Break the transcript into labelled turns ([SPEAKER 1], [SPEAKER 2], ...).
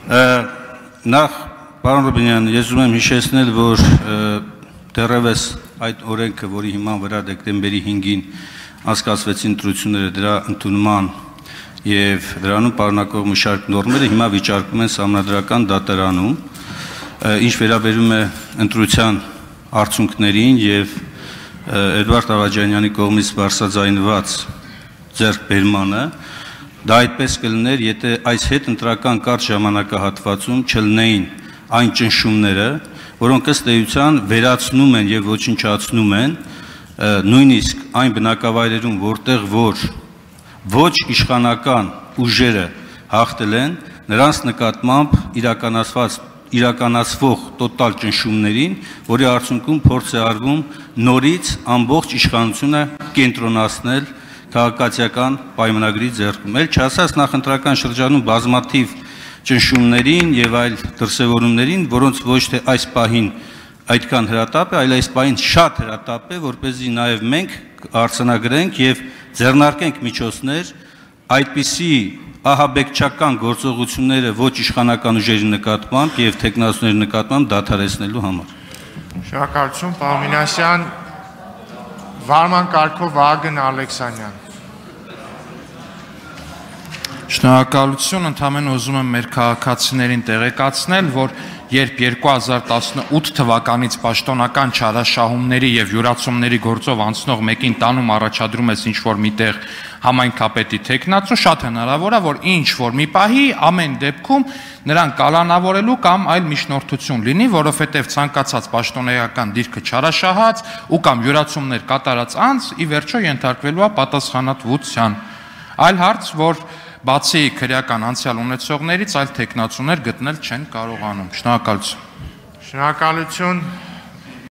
[SPEAKER 1] Նախ, պարոն Ռուբինյան, ես ուզում եմ հիշեցնել, որ դեռևս այդ օրենքը, որի հիման վրա դեկտեմբերի 5-ին անցկացվեցին ընտրությունները, դրա ընդունման եւ դրանում պարունակող մի շարք նորմերը հիմա վիճարկվում են Սահմանադրական դատարանում, ինչ վերաբերում է ընտրության արդյունքներին եւ Էդվարդ Աղաջանյանի կողմից բարձրաձայնված ձեռքբերմանը, դա այդպես կլիներ, եթե այս հետ ընտրական կարճ ժամանակահատվածում չլինեին այն ճնշումները, որոնք ըստ էության վերացնում են եւ ոչնչացնում են նույնիսկ այն բնակավայրերում, որտեղ որ ոչ իշխանական ուժերը հաղթել են, նրանց նկատմամբ իրականացվող տոտալ ճնշումներին, որի արդյունքում փորձ է արվում նորից ամբողջ իշխանությունը կենտրոնացնել քաղաքացիական պայմանագրի ձեռքում։ Էլ չասած նախընտրական շրջանում բազմաթիվ ճնշումներին եւ այլ դրսեւորումներին, որոնց ոչ թե այս պահին այդքան հրատապ է, այլ այս պահին շատ հրատապ է, որպեսզի նաեւ մենք արձանագրենք եւ ձեռնարկենք միջոցներ այդպիսի ահաբեկչական գործողությունները ոչ իշխանական ուժերի նկատմամբ եւ թեկնածուների նկատմամբ դադարեցնելու համար։
[SPEAKER 2] Շնորհակալություն, պարոն Մինասյան, վարման կարգով Վահագն Ալեքսանյան։
[SPEAKER 3] Շնորհակալություն, ընդհանրապես ուզում եմ մեր քաղաքացիներին տեղեկացնել, որ երբ 2018 թվականից պաշտոնական չարաշահումների եւ յուրացումների գործով անցնող մեկին տանում առաջադրում ես ինչ-որ միտեղ համայնքապետի թեկնածու, շատ հնարավոր է, որ ինչ-որ մի պահի ամեն դեպքում նրան կալանավորելու կամ այլ միջնորդություն լինի, որովհետեւ ցանկացած պաշտոնեական դիրքը չարաշահած ու կամ յուրացումներ կատարած անձ ի վերջո ենթարկվելու է պատասխանատվության։ Այլ հարց, որ բացի քրեական անցյալ ունեցողներից այլ թեկնածուներ գտնել չեն կարողանում։ Շնորհակալություն։
[SPEAKER 2] Շնորհակալություն։